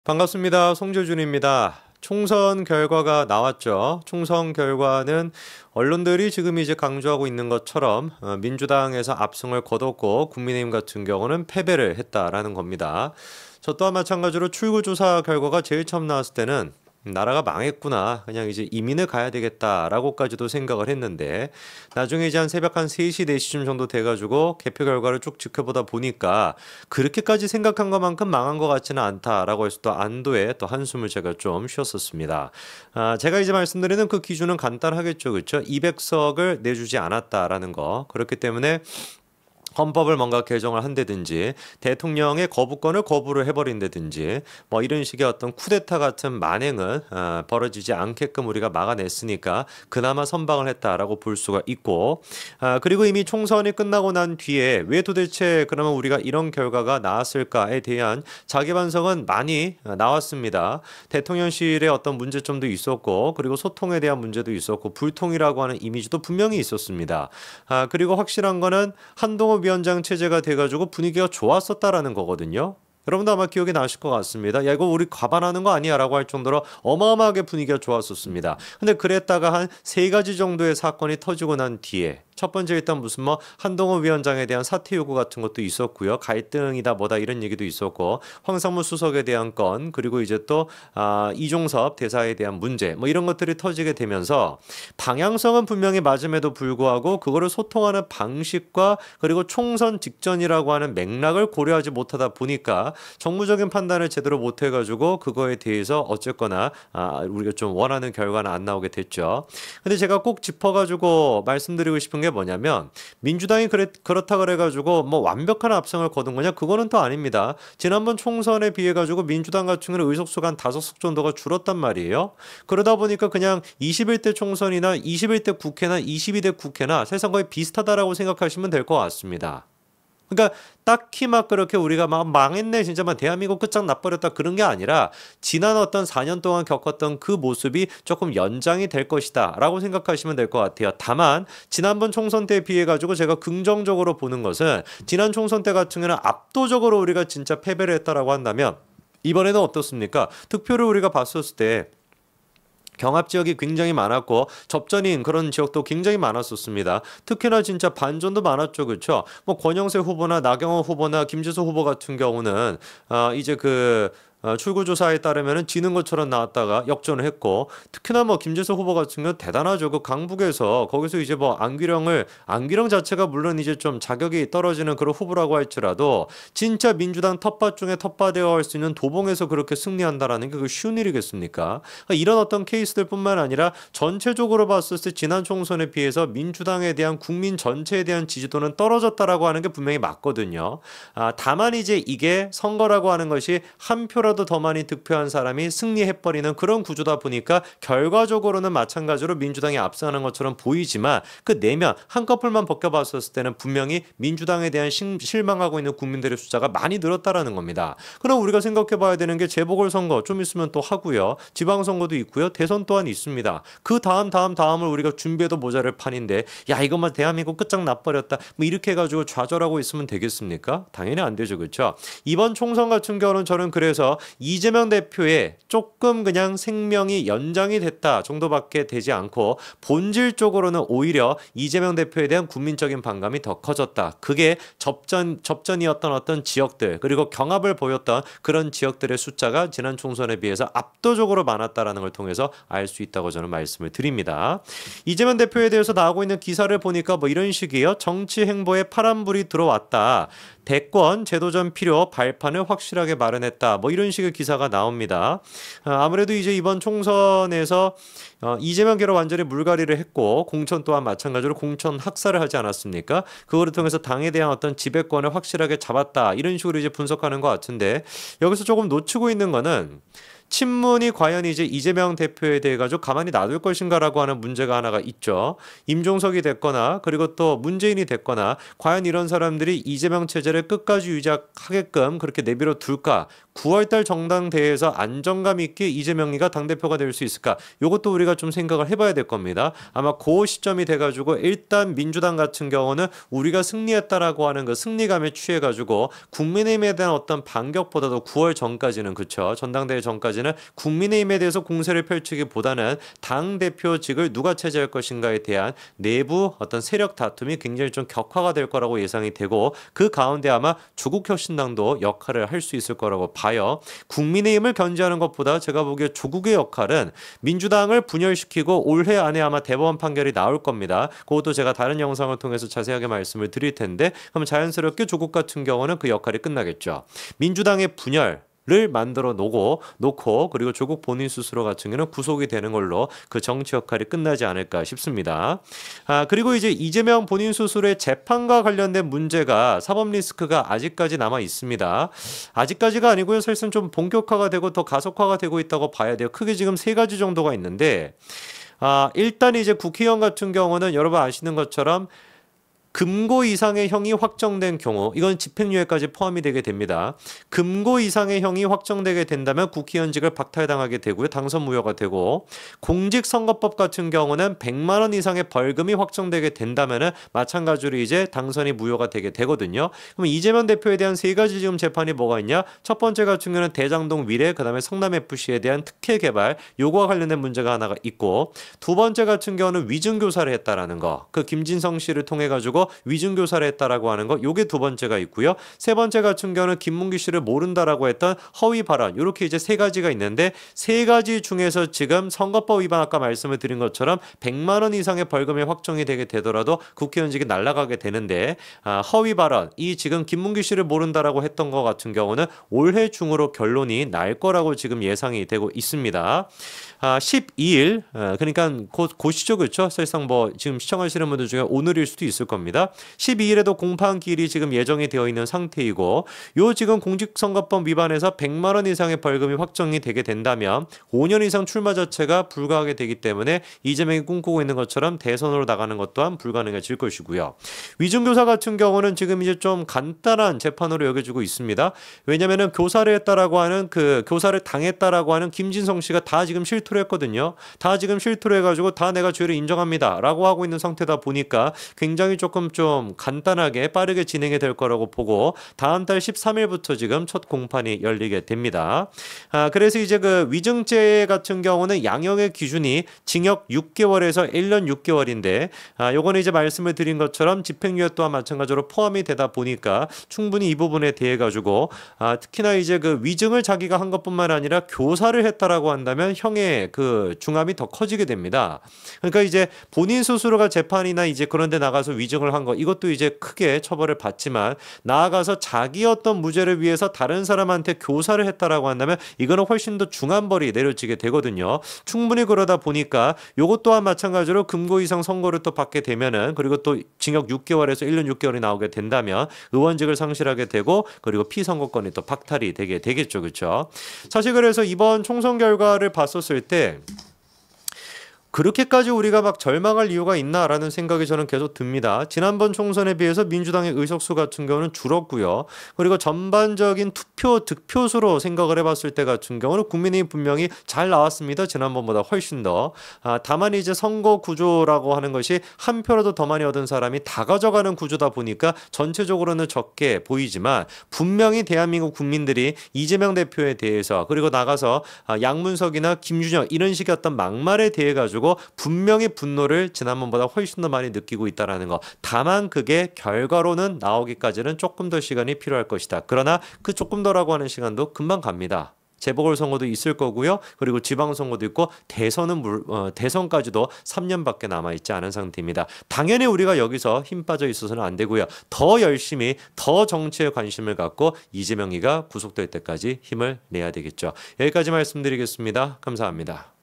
반갑습니다. 송재준입니다. 총선 결과가 나왔죠. 총선 결과는 언론들이 지금 이제 강조하고 있는 것처럼 민주당에서 압승을 거뒀고 국민의힘 같은 경우는 패배를 했다라는 겁니다. 저 또한 마찬가지로 출구조사 결과가 제일 처음 나왔을 때는 나라가 망했구나. 그냥 이제 이민을 가야 되겠다라고까지도 생각을 했는데 나중에 이제 한 새벽 한 3시, 4시쯤 정도 돼가지고 개표 결과를 쭉 지켜보다 보니까 그렇게까지 생각한 것만큼 망한 것 같지는 않다라고 해서 또 안도의 또 한숨을 제가 좀 쉬었었습니다. 제가 이제 말씀드리는 그 기준은 간단하겠죠. 그렇죠? 200석을 내주지 않았다라는 거. 그렇기 때문에 헌법을 뭔가 개정을 한다든지 대통령의 거부권을 거부를 해버린다든지 뭐 이런 식의 어떤 쿠데타 같은 만행은 벌어지지 않게끔 우리가 막아냈으니까 그나마 선방을 했다라고 볼 수가 있고 그리고 이미 총선이 끝나고 난 뒤에 왜 도대체 그러면 우리가 이런 결과가 나왔을까에 대한 자기 반성은 많이 나왔습니다. 대통령실의 어떤 문제점도 있었고 그리고 소통에 대한 문제도 있었고 불통이라고 하는 이미지도 분명히 있었습니다. 그리고 확실한 거는 한동훈 위원장 체제가 돼가지고 분위기가 좋았었다라는 거거든요. 여러분도 아마 기억이 나실 것 같습니다. 야, 이거 우리 과반하는 거 아니야? 라고 할 정도로 어마어마하게 분위기가 좋았었습니다. 근데 그랬다가 한 3가지 정도의 사건이 터지고 난 뒤에 첫 번째 일단 무슨 뭐 한동훈 위원장에 대한 사퇴 요구 같은 것도 있었고요. 갈등이다 뭐다 이런 얘기도 있었고 황상무 수석에 대한 건 그리고 이제 또 이종섭 대사에 대한 문제 뭐 이런 것들이 터지게 되면서 방향성은 분명히 맞음에도 불구하고 그거를 소통하는 방식과 그리고 총선 직전이라고 하는 맥락을 고려하지 못하다 보니까 정무적인 판단을 제대로 못 해가지고 그거에 대해서 어쨌거나 우리가 좀 원하는 결과는 안 나오게 됐죠. 근데 제가 꼭 짚어가지고 말씀드리고 싶은 게 뭐냐면 민주당이 그렇다 그래가지고 뭐 완벽한 압승을 거둔 거냐 그거는 또 아닙니다. 지난번 총선에 비해 가지고 민주당 같은 경우는 의석수가 한 5석 정도가 줄었단 말이에요. 그러다 보니까 그냥 21대 총선이나 21대 국회나 22대 국회나 사실상 거의 비슷하다라고 생각하시면 될 것 같습니다. 그러니까 딱히 막 그렇게 우리가 막 망했네 진짜 막 대한민국 끝장 나버렸다 그런 게 아니라 지난 어떤 4년 동안 겪었던 그 모습이 조금 연장이 될 것이다 라고 생각하시면 될 것 같아요. 다만 지난번 총선 때에 비해 가지고 제가 긍정적으로 보는 것은 지난 총선 때 같은 경우는 압도적으로 우리가 진짜 패배를 했다라고 한다면 이번에는 어떻습니까? 득표를 우리가 봤었을 때 경합 지역이 굉장히 많았고 접전인 그런 지역도 굉장히 많았었습니다. 특히나 진짜 반전도 많았죠, 그렇죠? 뭐 권영세 후보나 나경원 후보나 김지수 후보 같은 경우는 이제 출구조사에 따르면은 지는 것처럼 나왔다가 역전을 했고 특히나 뭐 김재수 후보 같은 경우 대단하죠. 그 강북에서 거기서 이제 뭐 안기령 자체가 물론 이제 좀 자격이 떨어지는 그런 후보라고 할지라도 진짜 민주당 텃밭 중에 텃밭이라고 할 수 있는 도봉에서 그렇게 승리한다라는 게 그 쉬운 일이겠습니까? 그러니까 이런 어떤 케이스들뿐만 아니라 전체적으로 봤을 때 지난 총선에 비해서 민주당에 대한 국민 전체에 대한 지지도는 떨어졌다라고 하는 게 분명히 맞거든요. 다만 이제 이게 선거라고 하는 것이 한 표라도 더 많이 득표한 사람이 승리해버리는 그런 구조다 보니까 결과적으로는 마찬가지로 민주당이 앞서가는 것처럼 보이지만 그 내면 한꺼풀만 벗겨봤었을 때는 분명히 민주당에 대한 실망하고 있는 국민들의 숫자가 많이 늘었다라는 겁니다. 그럼 우리가 생각해봐야 되는 게 재보궐선거 좀 있으면 또 하고요. 지방선거도 있고요. 대선 또한 있습니다. 그 다음을 우리가 준비해도 모자랄 판인데 야 이것만 대한민국 끝장 나버렸다 뭐 이렇게 해가지고 좌절하고 있으면 되겠습니까? 당연히 안 되죠. 그렇죠? 이번 총선 같은 경우는 저는 그래서 이재명 대표의 조금 그냥 생명이 연장이 됐다 정도밖에 되지 않고 본질적으로는 오히려 이재명 대표에 대한 국민적인 반감이 더 커졌다. 그게 접전이었던 어떤 지역들 그리고 경합을 보였던 그런 지역들의 숫자가 지난 총선에 비해서 압도적으로 많았다라는 걸 통해서 알 수 있다고 저는 말씀을 드립니다. 이재명 대표에 대해서 나오고 있는 기사를 보니까 뭐 이런 식이에요. 정치 행보에 파란불이 들어왔다. 대권 제도전 필요 발판을 확실하게 마련했다. 뭐 이런 식의 기사가 나옵니다. 아무래도 이제 이번 총선에서 이재명계로 완전히 물갈이를 했고 공천 또한 마찬가지로 공천 학살을 하지 않았습니까? 그거를 통해서 당에 대한 어떤 지배권을 확실하게 잡았다. 이런 식으로 이제 분석하는 것 같은데 여기서 조금 놓치고 있는 거는 친문이 과연 이제 이재명 대표에 대해 가지고 가만히 놔둘 것인가라고 하는 문제가 하나가 있죠. 임종석이 됐거나 그리고 또 문재인이 됐거나 과연 이런 사람들이 이재명 체제를 끝까지 유지하게끔 그렇게 내버려 둘까? 9월달 정당대회에서 안정감 있게 이재명이가 당대표가 될 수 있을까? 이것도 우리가 좀 생각을 해봐야 될 겁니다. 아마 그 시점이 돼가지고 일단 민주당 같은 경우는 우리가 승리했다라고 하는 그 승리감에 취해가지고 국민의힘에 대한 어떤 반격보다도 9월 전까지는 그쵸? 전당대회 전까지는 국민의힘에 대해서 공세를 펼치기보다는 당대표직을 누가 차지할 것인가에 대한 내부 어떤 세력 다툼이 굉장히 좀 격화가 될 거라고 예상이 되고 그 가운데 아마 조국혁신당도 역할을 할 수 있을 거라고 봐요. 국민의힘을 견제하는 것보다 제가 보기에 조국의 역할은 민주당을 분열시키고 올해 안에 아마 대법원 판결이 나올 겁니다. 그것도 제가 다른 영상을 통해서 자세하게 말씀을 드릴 텐데 그럼 자연스럽게 조국 같은 경우는 그 역할이 끝나겠죠. 민주당의 분열 를 만들어 놓고 그리고 조국 본인 스스로 같은 경우는 구속이 되는 걸로 그 정치 역할이 끝나지 않을까 싶습니다. 그리고 이제 이재명 본인 스스로의 재판과 관련된 문제가 사법 리스크가 아직까지 남아 있습니다. 아직까지가 아니고요. 사실상 좀 본격화가 되고 더 가속화가 되고 있다고 봐야 돼요. 크게 지금 세 가지 정도가 있는데 일단 이제 국회의원 같은 경우는 여러분 아시는 것처럼 금고 이상의 형이 확정된 경우 이건 집행유예까지 포함이 되게 됩니다. 금고 이상의 형이 확정되게 된다면 국회의원직을 박탈당하게 되고요. 당선 무효가 되고 공직선거법 같은 경우는 100만 원 이상의 벌금이 확정되게 된다면 마찬가지로 이제 당선이 무효가 되게 되거든요. 그럼 이재명 대표에 대한 세 가지 지금 재판이 뭐가 있냐? 첫 번째 같은 경우는 대장동 위례 그다음에 성남FC에 대한 특혜 개발 요거와 관련된 문제가 하나가 있고 두 번째 같은 경우는 위증교사를 했다라는 거. 그 김진성 씨를 통해 가지고 위증교사를 했다라고 하는 거 요게 두 번째가 있고요. 세 번째 같은 경우는 김문기 씨를 모른다라고 했던 허위 발언 이렇게 이제 세 가지가 있는데 세 가지 중에서 지금 선거법 위반 아까 말씀을 드린 것처럼 100만 원 이상의 벌금이 확정이 되게 되더라도 국회의원직이 날아가게 되는데 허위 발언 이 지금 김문기 씨를 모른다라고 했던 것 같은 경우는 올해 중으로 결론이 날 거라고 지금 예상이 되고 있습니다. 12일 그러니까 곧 시죠 그렇죠? 사실상 뭐 지금 시청하시는 분들 중에 오늘일 수도 있을 겁니다. 12일에도 공판기일이 지금 예정이 되어 있는 상태이고 요 지금 공직선거법 위반에서 100만 원 이상의 벌금이 확정이 되게 된다면 5년 이상 출마 자체가 불가하게 되기 때문에 이재명이 꿈꾸고 있는 것처럼 대선으로 나가는 것 또한 불가능해질 것이고요. 위증교사 같은 경우는 지금 이제 좀 간단한 재판으로 여겨지고 있습니다. 왜냐면은 교사를 했다라고 하는 그 교사를 당했다라고 하는 김진성 씨가 다 지금 실토를 했거든요. 다 지금 실토를 해가지고 다 내가 죄를 인정합니다 라고 하고 있는 상태다 보니까 굉장히 조금 좀 간단하게 빠르게 진행이 될 거라고 보고 다음 달 13일부터 지금 첫 공판이 열리게 됩니다. 그래서 이제 그 위증죄 같은 경우는 양형의 기준이 징역 6개월에서 1년 6개월인데 요거는 이제 말씀을 드린 것처럼 집행유예 또한 마찬가지로 포함이 되다 보니까 충분히 이 부분에 대해 가지고 특히나 이제 그 위증을 자기가 한 것뿐만 아니라 교사를 했다라고 한다면 형의 그 중함이 더 커지게 됩니다. 그러니까 이제 본인 스스로가 재판이나 이제 그런 데 나가서 위증을 한 거 이것도 이제 크게 처벌을 받지만 나아가서 자기 어떤 무죄를 위해서 다른 사람한테 교사를 했다라고 한다면 이거는 훨씬 더 중한 벌이 내려지게 되거든요. 충분히 그러다 보니까 요것 또한 마찬가지로 금고 이상 선고를 또 받게 되면은 그리고 또 징역 6개월에서 1년 6개월이 나오게 된다면 의원직을 상실하게 되고 그리고 피선거권이 또 박탈이 되게 되겠죠. 그렇죠? 사실 그래서 이번 총선 결과를 봤었을 때 그렇게까지 우리가 막 절망할 이유가 있나라는 생각이 저는 계속 듭니다. 지난번 총선에 비해서 민주당의 의석수 같은 경우는 줄었고요. 그리고 전반적인 투표 득표수로 생각을 해봤을 때 같은 경우는 국민의힘 분명히 잘 나왔습니다. 지난번보다 훨씬 더. 다만 이제 선거 구조라고 하는 것이 한 표라도 더 많이 얻은 사람이 다 가져가는 구조다 보니까 전체적으로는 적게 보이지만 분명히 대한민국 국민들이 이재명 대표에 대해서 그리고 나가서 양문석이나 김준혁 이런 식의 어떤 막말에 대해 가지고 분명히 분노를 지난번보다 훨씬 더 많이 느끼고 있다는 거. 다만 그게 결과로는 나오기까지는 조금 더 시간이 필요할 것이다. 그러나 그 조금 더라고 하는 시간도 금방 갑니다. 재보궐선거도 있을 거고요. 그리고 지방선거도 있고 대선까지도 3년밖에 남아있지 않은 상태입니다. 당연히 우리가 여기서 힘 빠져 있어서는 안 되고요. 더 열심히 더 정치에 관심을 갖고 이재명이가 구속될 때까지 힘을 내야 되겠죠. 여기까지 말씀드리겠습니다. 감사합니다.